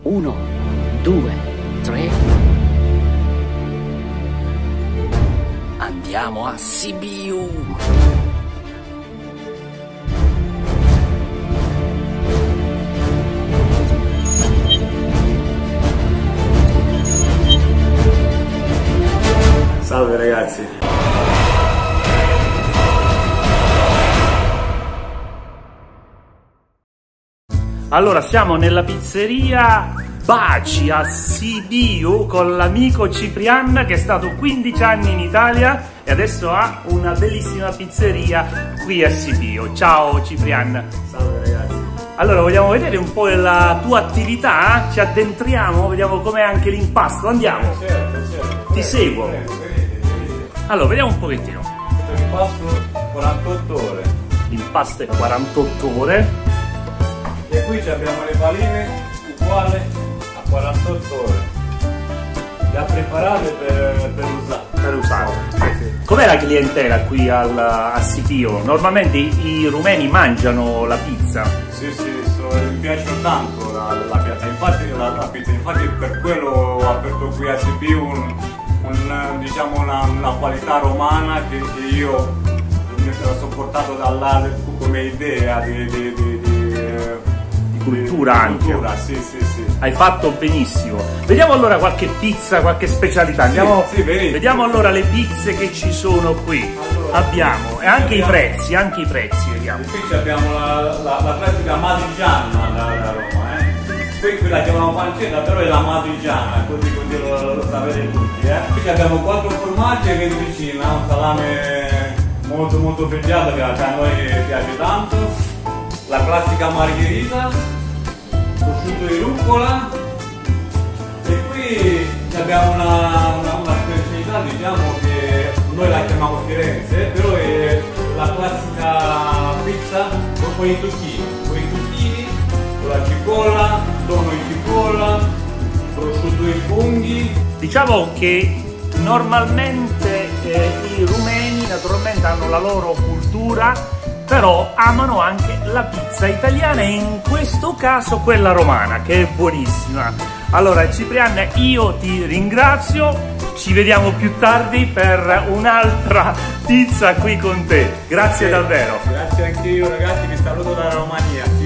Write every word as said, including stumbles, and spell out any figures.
Uno, due, tre. Andiamo a Sibiu. Salve ragazzi. Allora, siamo nella pizzeria Baci a Sibiu con l'amico Ciprian, che è stato quindici anni in Italia e adesso ha una bellissima pizzeria qui a Sibiu. Ciao Ciprian. Salve ragazzi. Allora, vogliamo vedere un po' la tua attività? Ci addentriamo, vediamo com'è anche l'impasto. Andiamo. Certo, certo. Ti seguo. Prego, venite, venite. Allora, vediamo un pochettino. Questo è l'impasto quarantotto ore. L'impasto è quarantotto ore. E qui abbiamo le paline uguali a quarantotto ore. Già preparate per, per usare. Per usare. Com'è la clientela qui al, a Sibiu? Normalmente i, i rumeni mangiano la pizza. Sì, sì, so, mi piace tanto la, la piazza, infatti la, la pizza, infatti per quello ho aperto qui a Sibiu un, un, diciamo una, una qualità romana che, che io mi ho sopportato dall'A come idea di, di, di, di cultura anche. Cultura, sì, sì, sì. Hai fatto benissimo. Vediamo allora qualche pizza, qualche specialità. Andiamo, sì, sì, vediamo allora le pizze che ci sono qui. Allora, abbiamo e anche abbiamo, i prezzi, anche i prezzi, vediamo. Qui abbiamo la, la, la classica matriciana da, da Roma, eh. Qui, qui la chiamiamo pancetta, però è la matriciana, così, così lo, lo sapete tutti, eh. Qui abbiamo quattro formaggi e vedo vicino, un salame molto molto pregiato che a noi piace tanto. La classica margherita, prosciutto di rucola, e qui abbiamo una, una, una specialità, diciamo, che noi la chiamiamo Firenze, però è la classica pizza con i zucchini, con i zucchini, con la cipolla, tonno di cipolla, prosciutto di funghi. Diciamo che normalmente eh, i rumeni naturalmente hanno la loro cultura, però amano anche la pizza italiana e in questo caso quella romana, che è buonissima. Allora Ciprian, io ti ringrazio, ci vediamo più tardi per un'altra pizza qui con te. Grazie sì, davvero. Grazie anche io ragazzi, vi saluto dalla Romania.